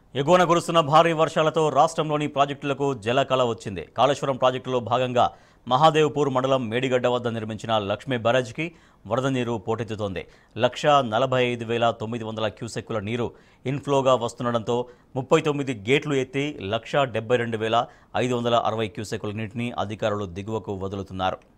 ఎగువన కురుస్తున్న భారీ వర్షాలతో రాష్ట్రంలోని ప్రాజెక్టులకు జలకళ వచ్చింది. కాళేశ్వరం ప్రాజెక్టులో భాగంగా మహాదేవ్పూర్ మండలం మేడిగడ్డ వద్ద నిర్మించిన లక్ష్మీ బరాజ్కి వరద నీరు పోటెత్తుతోంది. 1,45,900 క్యూసెక్కుల నీరు ఇన్ఫ్లోగా వస్తుండటంతో 39 గేట్లు ఎత్తి 1,72,560 క్యూసెక్కుల నీటిని అధికారులు దిగువకు వదులుతున్నారు.